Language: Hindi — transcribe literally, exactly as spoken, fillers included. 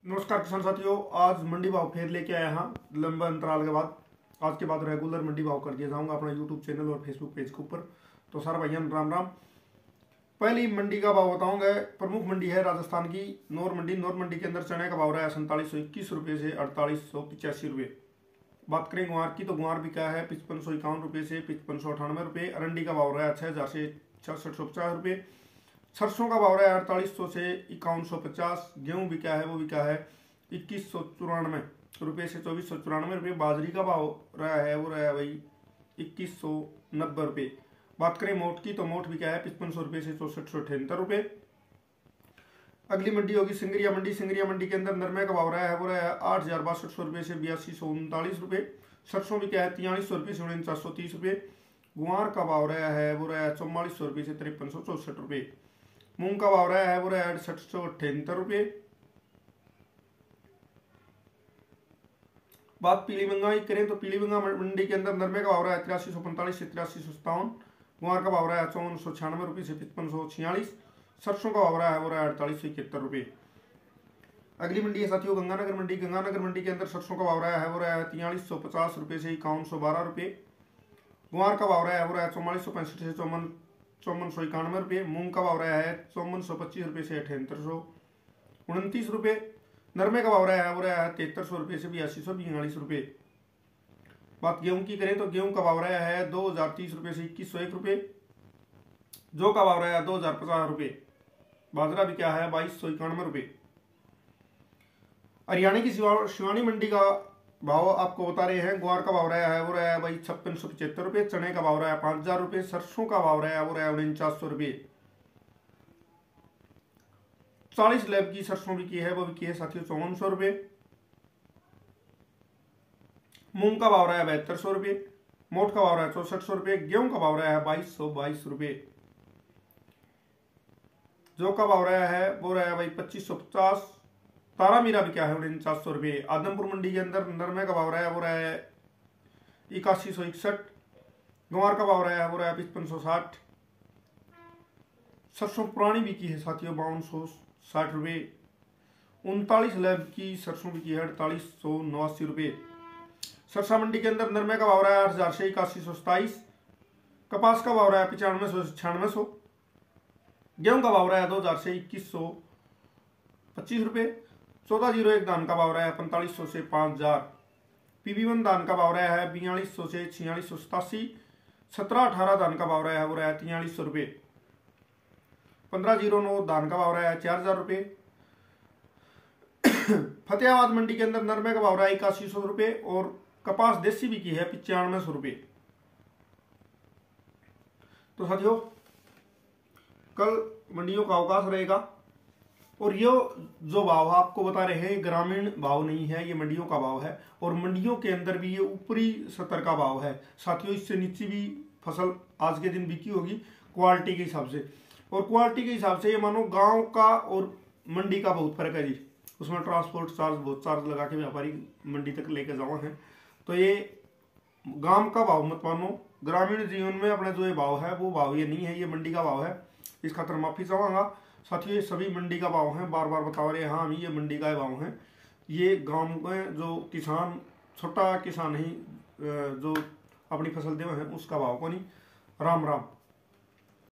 नमस्कार किसान साथियों, आज मंडी भाव फिर लेके आया हाँ लंबे अंतराल के बाद। आज के बाद रेगुलर मंडी भाव कर दिया जाऊंगा अपना यूट्यूब चैनल और फेसबुक पेज के ऊपर। तो सारा भैया राम राम। पहली मंडी का भाव बताऊंगा। प्रमुख मंडी है राजस्थान की नौर मंडी। नौर मंडी के अंदर चने का भाव रहा है सैंतालीस सौ इक्कीस रुपये से अड़तालीस सौ पिचासी रुपये। बात करें गुआर की तो गुआर बिका है पचपन सौ इक्यावन रुपये से पचपन सौ अठानवे रुपये। अरंडी का भाव रहा है छः हज़ार से छियासठ सौ पचास रुपये। सरसों का भाव रहा है अड़तालीस सौ से इक्यावन सौ पचास। गेहूँ बिका है वो बिका है इक्कीस सौ चौरानवे रुपये से चौबीस सौ चौरानवे रुपये। बाजरी का भाव रहा है वो रहा है भाई इक्कीस सौ नब्बे रुपये। बात करें मोट की तो मोट बिका है पचपन सौ रुपये से चौसठ सौ अठहत्तर रुपये। अगली मंडी होगी सिंगरिया मंडी। सिंगरिया मंडी के अंदर नरमे का भाव रहा है वो रहा है आठ हज़ार बासठ सौ रुपये से बयासी सौ उनतालीस रुपये। सरसों बिका है तियालीस सौ रुपये से उनचास सौ तीस रुपये। गुआर का भाव रहा है वो रहा है चौवालीस सौ रुपये से तिरपन सौ चौसठ रुपये। मूंग का भाव रहा है वो रहा है अड़सठ सौ अठहत्तर रुपये। बात पीली बंगाई करें तो पीली बंगा मंडी के अंदर नरमे का भाव रहा है तिरासी सौ पैंतालीस से तिरासी सौ सत्तावन। गुआर का भाव रहा है चौवन सौ छियानवे रुपये से पचपन सौ छियालीस। सरसों का भाव रहा है वो रहा है अड़तालीस सौ इकहत्तर रुपये। अगली मंडी है साथियों गंगानगर मंडी। गंगानगर मंडी के अंदर सरसों का भाव रहा है वो रहा है तियालीस सौ पचास रुपये से इक्यावन सौ बारह रुपये। गुआर का भाव रहा है वो रहा है चौवालीस सौ पैंसठ से चौवन चौवन सौ इक्यानवे रुपये। मूंग का भाव रहा है चौवन सौ पच्चीस रुपये से अठहत्तर सौ उनतीस रुपये। नरमे का भाव रहा है वो रहा है तिहत्तर सौ रुपये से बयासी सौ बयालीस रुपये। बात गेहूं की करें तो गेहूं का भाव रहा है दो हजार तीस रुपये से इक्कीस सौ एक रुपये। जौ का भाव रहा है दो हजार पचास रुपये। बाजरा भी क्या है बाईस सौ इक्यानवे रुपये। हरियाणा की शिवानी मंडी का भाव आपको बता रहे हैं। ग्वार का भाव रहा है वो रहा है भाई छप्पन सौ पचहत्तर रुपये। चने का भाव रहा है पाँच हजार रुपये। सरसों का भाव रहा है वो रहा है उनचास सौ रुपये। चालीस लैब की सरसों बिकी है वो बिकी है साथियों चौवन सौ रुपये। मूंग का भाव रहा है बहत्तर सौ रुपये। मोट का भाव रहा है चौसठ सौ रुपये। गेहूं का भाव रहा है बाईस सौ बाईस रुपये। जौ का भाव रहा है वो रहा है भाई पच्चीस सौ पचास। तारा मीरा बिका है उनचास सौ रुपये। आदमपुर मंडी के अंदर नरमे का भाव रहा है वो रहा है इक्यासी सौ इकसठ। गंवार का भाव रहा है वो रहा है पचपन सौ साठ। सरसों पुरानी बिकी है साथियों बावन सौ साठ रुपये। उनतालीस लैब की सरसों बिकी है अड़तालीस सौ नवासी रुपये। सरसा मंडी के अंदर नरमे का भाव रहा है आठ हजार से इक्यासी सौ सताईस। कपास का भाव रहा है पचानवे सौ से छियानवे सौ। गेहूं का भाव रहा है दो हजार से इक्कीस सौ पच्चीस रुपये। चौदह जीरो एक धान का भाव रहा है पैंतालीस सौ से पाँच हजार। पीबी वन धान का भाव रहा है बयालीस सौ से छियालीस सौ सतासी। सत्रह अठारह धान का भाव रहा है वो रहा है तियालीस सौ रुपये। पंद्रह जीरो नौ धान का भाव रहा है चार हजार रुपये। फतेहाबाद मंडी के अंदर नरमे का भाव रहा है इक्यासी सौ रुपये और कपास देसी भी की है पचानवे सौ रुपये। तो साथियों कल मंडियों का अवकाश रहेगा और ये जो भाव आपको बता रहे हैं ग्रामीण भाव नहीं है, ये मंडियों का भाव है। और मंडियों के अंदर भी ये ऊपरी स्तर का भाव है साथियों। इससे नीचे भी फसल आज के दिन बिकी होगी क्वालिटी के हिसाब से। और क्वालिटी के हिसाब से ये मानो गांव का और मंडी का बहुत फर्क है जी। उसमें ट्रांसपोर्ट चार्ज बहुत चार्ज लगा के व्यापारी मंडी तक लेके जाओ हैं। तो ये गांव का भाव मत मानो। ग्रामीण जीवन में अपना जो ये भाव है वो भाव ये नहीं है, ये मंडी का भाव है। इस खातर माफी चाहूँगा साथियों। ये सभी मंडी का भाव है, बार बार बता रहे हैं हाँ ये मंडी का भाव है। ये गाँव में जो किसान छोटा किसान ही जो अपनी फसल दे हैं उसका भाव को नहीं। राम राम।